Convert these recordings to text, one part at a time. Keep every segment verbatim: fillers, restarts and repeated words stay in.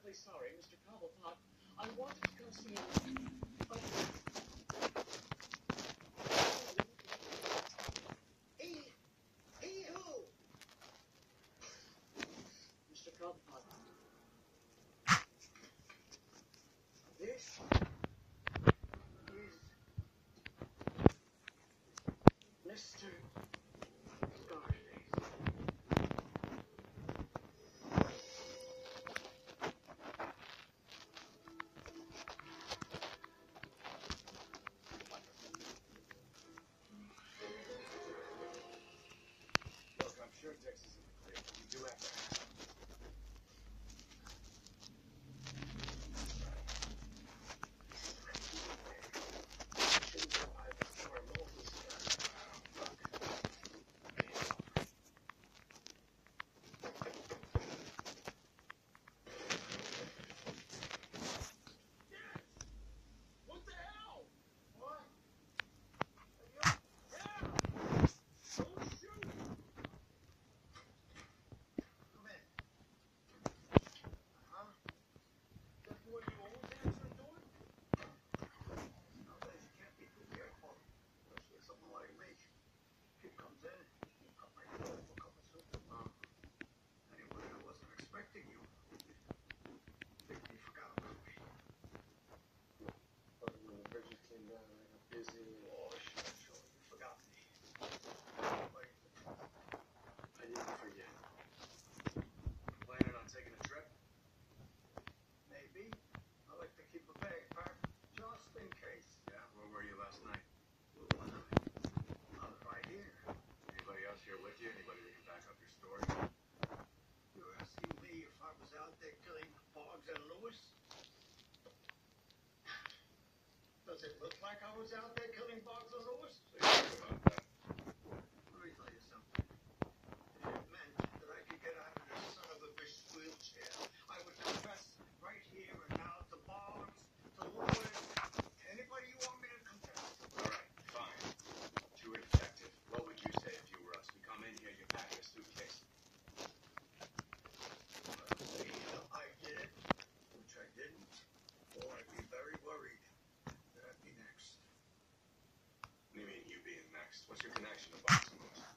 awfully sorry, Mister Cobblepot. I wanted to come see you. But... Hey, hey, who? Mister Cobblepot. This is Mister Sure, Dex is in the clear. You do have to have him. Shouldn't survive the storm. All this stuff. Fuck. Yes! What the hell? What? Yeah! Don't shoot! What do you always answer the door? Nowadays you can't be too careful, especially someone like me. He comes in, he cut my door for a cup of soup. Uh, anyway, I wasn't expecting you. Think you forgot about me. But when the bridges came down, I got busy. Oh, sure, sure, you forgot me. Wait. I didn't forget. Planning on taking a trip? Maybe. I like to keep a bag packed just in case. Yeah, where were you last night? Well, I'm right here. Anybody else here with you? Anybody that can back up your story? You're asking me if I was out there killing Boggs and Lewis? Does it look like I was out there killing Boggs and Lewis? So you think about that. Let me tell you something. If it meant that I could get out of this son of a bitch wheelchair, I would confess right here and now to Boggs, to Lewis, anybody you want me to confess to. All right, fine. To a detective, what would you say if you were us? We come in here, you're packing a suitcase. Well, see, I did it, which I didn't, or I'd be very worried that I'd be next. What do you mean, you being next? What's your connection to Boggs and Lewis?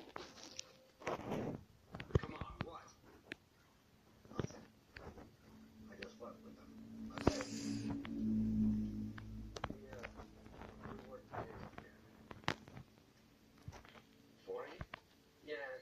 Come on, what? Nothing. I just slept with them. That's it. Yeah, we worked together. For you? Yeah.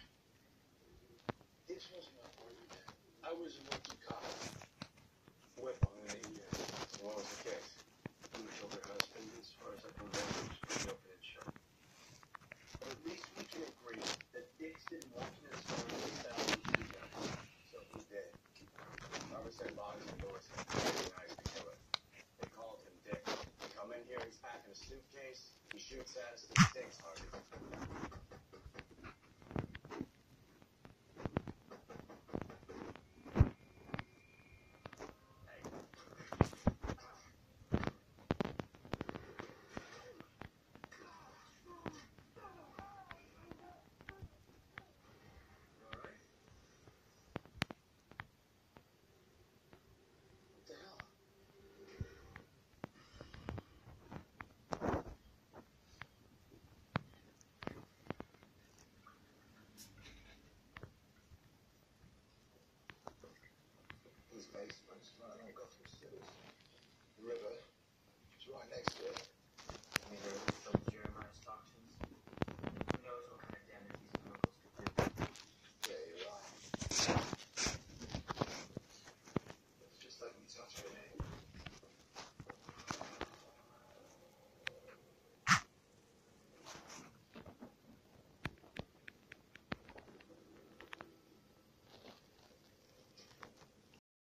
This wasn't a party. I was a rookie cop. Whip on a year. What was the case? You killed her husband, as far as I can remember, it was pretty open and shut. But at least we can agree that Dix didn't walk in his phone and found the two guys. So who did? Robert said Boggs and Lewis had organized to kill it. They called him Dick. They come in here, he's packing a suitcase, he shoots at us, and he stinks hard. Basements, I don't go through cities. The river is right next to it.